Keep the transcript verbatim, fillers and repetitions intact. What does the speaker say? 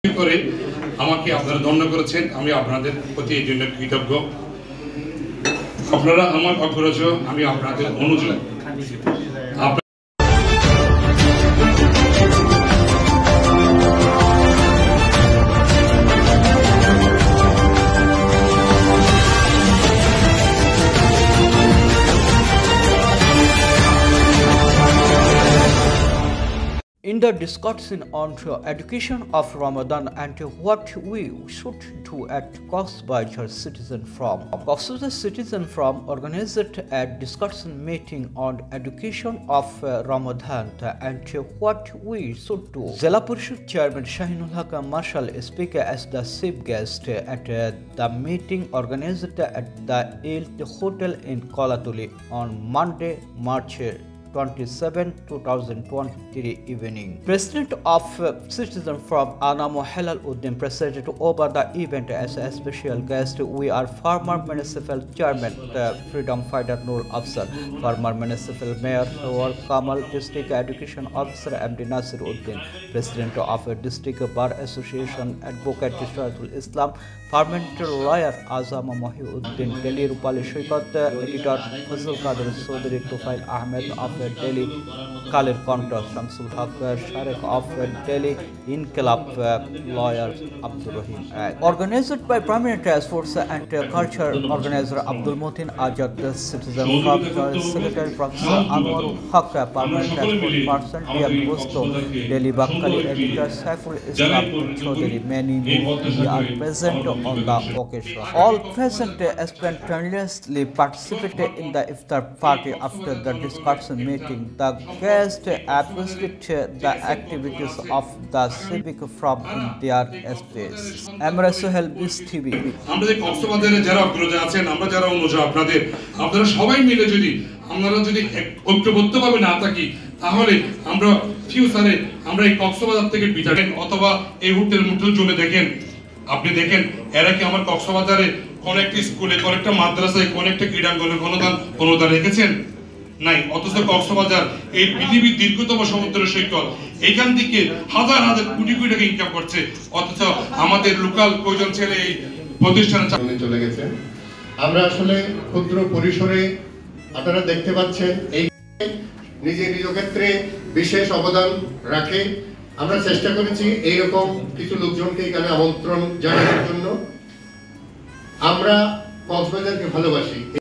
করে আমাকে আপনারা দণ্ড করেছেন, আমি আপনাদের প্রতি এই জন্য কৃতজ্ঞ। আপনারা আমার অগ্রজ, আমি আপনাদের অনুজ। In the discussion on the education of Ramadan and what we should do at Cox's Citizen Forum, Cox's Citizen Forum organized a discussion meeting on education of uh, Ramadan and what we should do. Zilla Parishad Chairman Shahinul Haque Marshal speaker as the chief guest at uh, the meeting organized at the Elite Hotel in Kolatuli on Monday, March twenty-seventh, two thousand twenty-three evening. President of uh, Citizen Forum Anamo Halal Uddin presided over the event as a special guest. We are former municipal chairman, the freedom fighter Nur Afsar, former municipal mayor Ruhul Kamal, district education officer M D Nasir Uddin, president of a district bar association advocate Shahidul Islam, parliamentary lawyer Azam Mahi Uddin, Delhi Rupali Shrikat, editor Fazil Kadir Chaudhury, Tufail Ahmed of Delhi, Khalid Contra, Shamsul Haq, Sharik of Delhi, Inqilab lawyer Abdul Rahim. Uh, organized by Permanent Task Force and uh, Culture Organizer Abdul Mutin Ajad, the Citizen Forum Secretary Professor Anwar Haq, Permanent Task Force Person Dear Gusto, Delhi Bakkali Editor Saiful Islam Chowdhury. Many more are present on the occasion. All present uh, spontaneously participated in the iftar party. After the discussion meeting, the guests appreciated the activities of the civic forum in their space. Amra Sohel Bis T V. আমরা যে কক্সবাজারে যারা অগ্রজ আছেন, আমরা যারা অনুজ আপনাদের, আপনারা সবাই মিলে যদি আমরা যদি ঐক্যবদ্ধভাবে না থাকি, তাহলে আমরা ফিউচারে আমরা এই কক্সবাজার থেকে বিদায় অথবা এই হোটেল মুটেল জোনে দেখেন, আপনি দেখেন এরা কি আমার কক্সবাজারে কোন একটা স্কুলে, কোন একটা মাদ্রাসায়, কোন একটা ক্রীড়াঙ্গনে অনুদান অনুদান রেখেছেন? নাই। অথচ কক্সবাজার এই পৃথিবীর দীর্ঘতম সমুদ্র সৈকত, এখান থেকে হাজার হাজার কোটি কোটি টাকা ইনকাম করছে, অথচ আমাদের লোকাল কয়জন ছেলে এই প্রতিষ্ঠানে চলে গেছে। আমরা আসলে ক্ষুদ্র পরিসরে আপনারা দেখতে পাচ্ছেন এই নিজে নিজ ক্ষেত্রে বিশেষ অবদান রাখে। আমরা চেষ্টা করেছি এইরকম কিছু লোকজনকে এখানে আমন্ত্রণ জানানোর জন্য। আমরা কক্সবাজারকে ভালোবাসি।